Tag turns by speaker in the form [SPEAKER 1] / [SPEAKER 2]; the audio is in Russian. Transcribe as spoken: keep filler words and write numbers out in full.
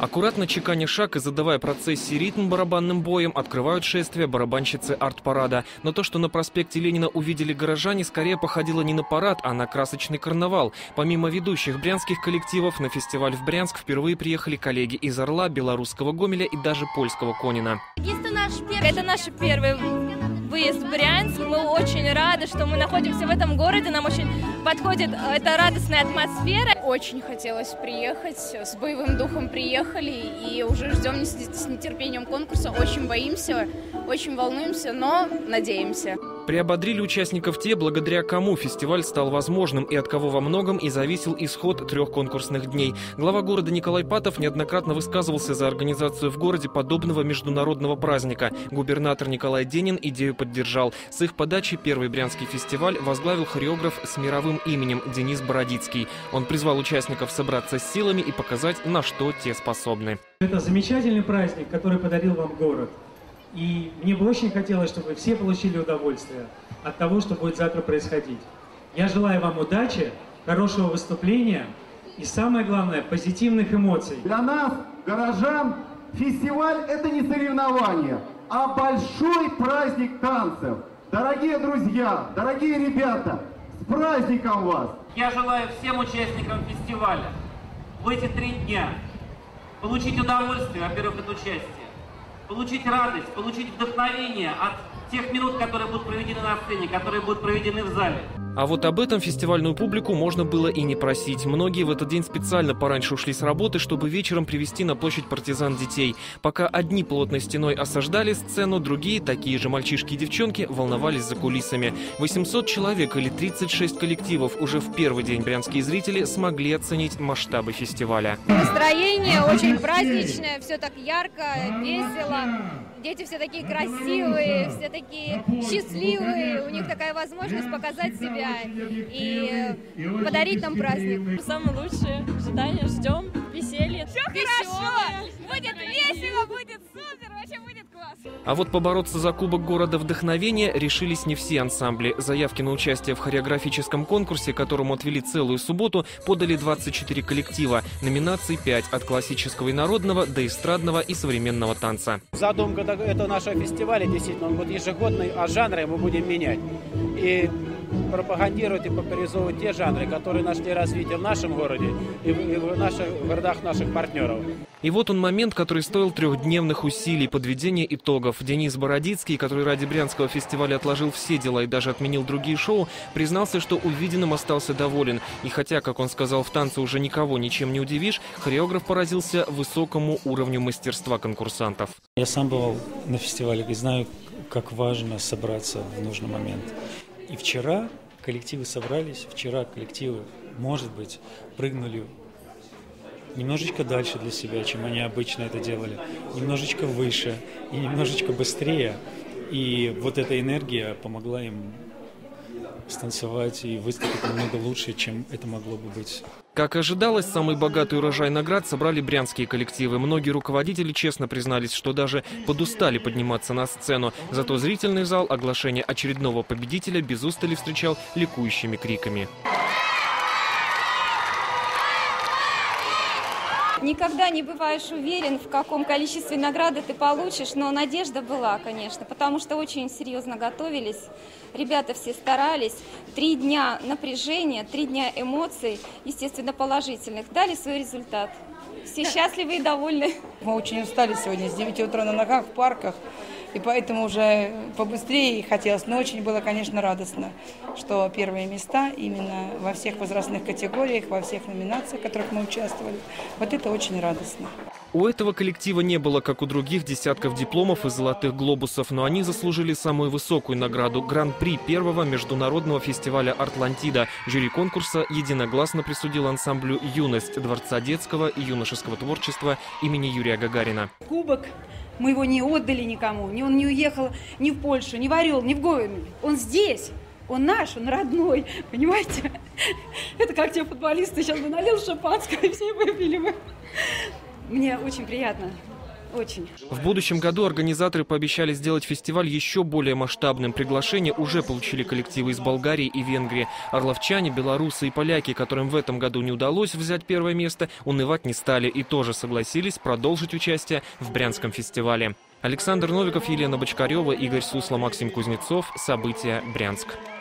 [SPEAKER 1] Аккуратно чеканя шаг и задавая процессии ритм барабанным боем, открывают шествие барабанщицы арт-парада. Но то, что на проспекте Ленина увидели горожане, скорее походило не на парад, а на красочный карнавал. Помимо ведущих брянских коллективов, на фестиваль в Брянск впервые приехали коллеги из Орла, белорусского Гомеля и даже польского Конина.
[SPEAKER 2] Это наш первый, это наш первый выезд в Брянск. Мы очень рады, что мы находимся в этом городе. Нам очень подходит эта радостная атмосфера.
[SPEAKER 3] Очень хотелось приехать, с боевым духом приехали и уже ждем с нетерпением конкурса. Очень боимся, очень волнуемся, но надеемся.
[SPEAKER 1] Приободрили участников те, благодаря кому фестиваль стал возможным и от кого во многом и зависел исход трех конкурсных дней. Глава города Николай Патов неоднократно высказывался за организацию в городе подобного международного праздника. Губернатор Николай Денин идею поддержал. С их подачи первый брянский фестиваль возглавил хореограф с мировым именем Денис Бородицкий. Он призвал участников собраться с силами и показать, на что те способны.
[SPEAKER 4] Это замечательный праздник, который подарил вам город. И мне бы очень хотелось, чтобы все получили удовольствие от того, что будет завтра происходить. Я желаю вам удачи, хорошего выступления и, самое главное, позитивных эмоций.
[SPEAKER 5] Для нас, горожан, фестиваль – это не соревнование, а большой праздник танцев. Дорогие друзья, дорогие ребята, с праздником вас!
[SPEAKER 6] Я желаю всем участникам фестиваля в эти три дня получить удовольствие, во-первых, от участия, получить радость, получить вдохновение от тех минут, которые будут проведены на сцене, которые будут проведены в зале.
[SPEAKER 1] А вот об этом фестивальную публику можно было и не просить. Многие в этот день специально пораньше ушли с работы, чтобы вечером привести на площадь партизан детей. Пока одни плотной стеной осаждали сцену, другие, такие же мальчишки и девчонки, волновались за кулисами. восемьсот человек или тридцать шесть коллективов уже в первый день брянские зрители смогли оценить масштабы фестиваля.
[SPEAKER 2] Настроение очень праздничное, все так ярко, весело. Дети все такие красивые, все такие счастливые. У них такая возможность показать себя и подарить нам праздник.
[SPEAKER 7] Самые лучшие ожидания, ждем, веселье.
[SPEAKER 2] Все хорошо, будет весело, будет супер, вообще будет класс.
[SPEAKER 1] А вот побороться за Кубок города вдохновения решились не все ансамбли. Заявки на участие в хореографическом конкурсе, которому отвели целую субботу, подали двадцать четыре коллектива. Номинаций пять от классического и народного до эстрадного и современного танца.
[SPEAKER 8] Задумка этого нашего фестиваля действительно он будет ежегодный, а жанры мы будем менять. И пропагандировать и популяризовывать те жанры, которые нашли развитие в нашем городе и в, и в наших городах наших партнеров.
[SPEAKER 1] И вот он момент, который стоил трехдневных усилий, подведения итогов. Денис Бородицкий, который ради Брянского фестиваля отложил все дела и даже отменил другие шоу, признался, что увиденным остался доволен. И хотя, как он сказал, в танце уже никого ничем не удивишь, хореограф поразился высокому уровню мастерства конкурсантов.
[SPEAKER 9] Я сам бывал на фестивале и знаю, как важно собраться в нужный момент. И вчера коллективы собрались, вчера коллективы, может быть, прыгнули немножечко дальше для себя, чем они обычно это делали, немножечко выше и немножечко быстрее. И вот эта энергия помогла им станцевать и выступить намного лучше, чем это могло бы быть.
[SPEAKER 1] Как ожидалось, самый богатый урожай наград собрали брянские коллективы. Многие руководители честно признались, что даже подустали подниматься на сцену. Зато зрительный зал оглашение очередного победителя без устали встречал ликующими криками.
[SPEAKER 10] Никогда не бываешь уверен, в каком количестве награды ты получишь, но надежда была, конечно, потому что очень серьезно готовились. Ребята все старались. Три дня напряжения, три дня эмоций, естественно, положительных, дали свой результат. Все счастливы и довольны.
[SPEAKER 11] Мы очень устали сегодня с девяти утра на ногах в парках, и поэтому уже побыстрее хотелось. Но очень было, конечно, радостно, что первые места именно во всех возрастных категориях, во всех номинациях, в которых мы участвовали. Вот это очень радостно.
[SPEAKER 1] У этого коллектива не было, как у других, десятков дипломов и золотых глобусов, но они заслужили самую высокую награду – гран-при первого международного фестиваля «Артлантида». Жюри конкурса единогласно присудил ансамблю «Юность» Дворца детского и юношеского творчества имени Юрия Гагарина.
[SPEAKER 12] Кубок мы его не отдали никому, он не уехал ни в Польшу, ни в Орел, ни в Гомель. Он здесь, он наш, он родной, понимаете? Это как те футболисты, сейчас бы налил шампанское, и все выпили бы. Мне очень приятно очень.
[SPEAKER 1] В будущем году организаторы пообещали сделать фестиваль еще более масштабным. Приглашение уже получили коллективы из Болгарии и Венгрии. Орловчане, белорусы и поляки, которым в этом году не удалось взять первое место, унывать не стали и тоже согласились продолжить участие в Брянском фестивале. Александр Новиков, Елена Бочкарева, Игорь Сусло, Максим Кузнецов. События. Брянск.